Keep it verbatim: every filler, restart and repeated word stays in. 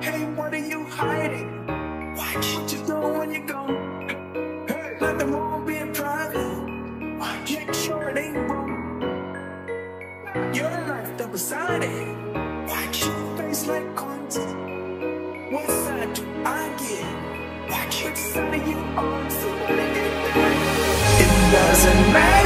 Hey, what are you hiding? Watch what you do when you go. Hey, nothing wrong being private. Watch, make sure it ain't wrong. Your life double sided. Watch your face like coins. What side do I get? Watch which side are you on? So what it doesn't matter.